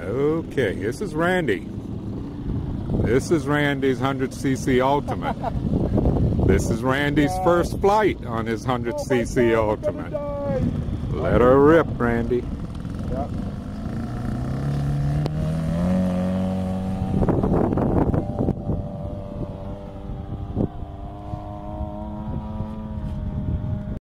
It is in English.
Okay, this is Randy. This is Randy's 100cc Ultimate. This is Randy's first flight on his 100cc Ultimate. Let her rip, Randy. Yep.